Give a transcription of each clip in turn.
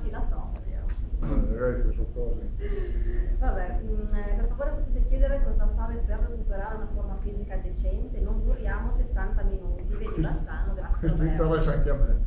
Marci la so, vero? Ragazzi, sono cose. Vabbè, per favore potete chiedere cosa fare per recuperare una forma fisica decente, non duriamo 70 minuti, vedi Bassano, grazie Questo Roberto. interessa anche a me.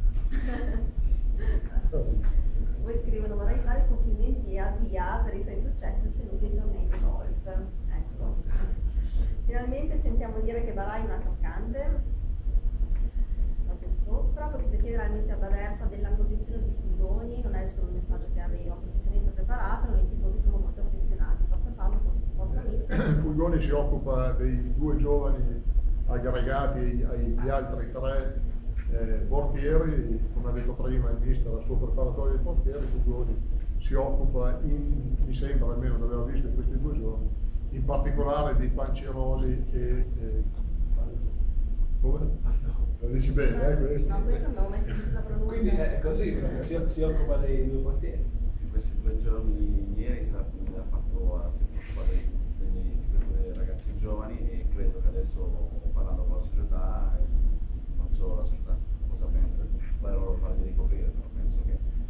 Poi scrivono: vorrei fare i complimenti a Via per i suoi successi ottenuti in tornei di golf. Ecco. Finalmente sentiamo dire che Barai è un attaccante. Proprio sopra. Potete chiedere al mister D'Aversa della posizione di Fugoni, non è solo un messaggio che arriva, un professionista preparato, noi tifosi siamo molto affezionati. Forza Paolo, forza mister. Fulgoni si occupa dei due giovani aggregati agli altri tre portieri, come ha detto prima il mister, il suo preparatore dei portieri. Fulgoni si occupa, mi sembra, almeno l'avevo visto in questi 2 giorni, in particolare dei pancerosi che come? Lo dici bene, questo? No, questo non ho mai sentito la pronuncia. Quindi è così, si occupa dei 2 portieri. In questi 2 giorni ieri si è occupato di quei 2 ragazzi giovani, e credo che adesso, parlando con la società, non solo la società cosa pensa, poi loro farli ricoprire, però penso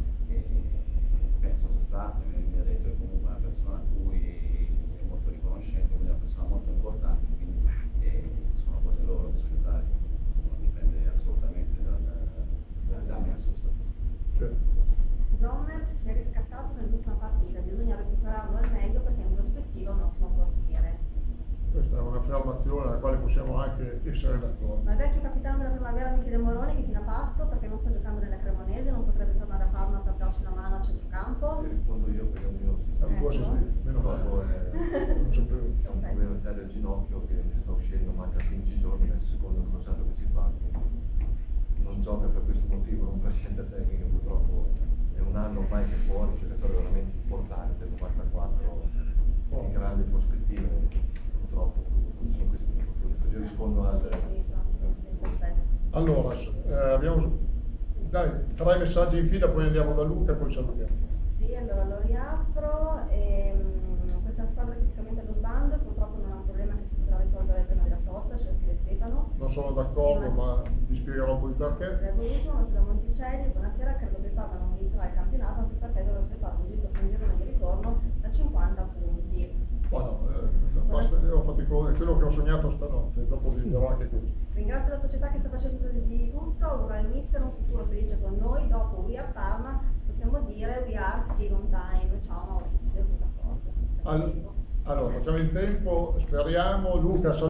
la società mi ha detto che comunque è una persona a cui è molto riconoscente, quindi è una persona molto importante, quindi sono cose loro, societarie, non dipende assolutamente da me assolutamente. Sommer si è riscattato nell'ultima partita, bisogna recuperarlo al meglio perché in prospettiva è un ottimo portiere. Questa è un'affermazione alla quale possiamo anche essere d'accordo. Ma il vecchio capitano della primavera Michele Moroni che fine ha fatto? Perché non sta giocando nella Cremonese, non potrebbe tornare a Parma per darci una mano a centrocampo? Ti rispondo io perché il mio sistema Meno male, non sapevo. è un problema serio al ginocchio che mi sta uscendo, manca 15 giorni nel secondo crociato che si fa. Non gioca per questo motivo, non per scelta tecnica, purtroppo è un anno ormai che è fuori, giocatore veramente importante, 94, di grandi prospettive, purtroppo sono questi infortuni. Io rispondo al... Allora, abbiamo 3 messaggi in fila, poi andiamo da Luca e poi salutiamo. Sì, allora lo riapro. Questa squadra fisicamente allo sbando, purtroppo non ha un problema che si potrà risolvere prima della sosta, ce lo scrive Stefano. Non sono d'accordo, ma vi spiegherò un po' il perché. Prego, ultimo, da Monticelli, buonasera, credo che Parma non vincerà il campionato, anche perché dovrebbe fare un girone di ritorno da 50 punti. Ma no, basta, ho fatto quello che ho sognato stanotte, dopo vi dirò anche questo. Ringrazio la società che sta facendo di tutto, auguro al mister un futuro felice con noi, dopo We Are Parma possiamo dire We Are Still on Time. Ciao Maurizio, d'accordo. Allora, facciamo in tempo, speriamo. Luca,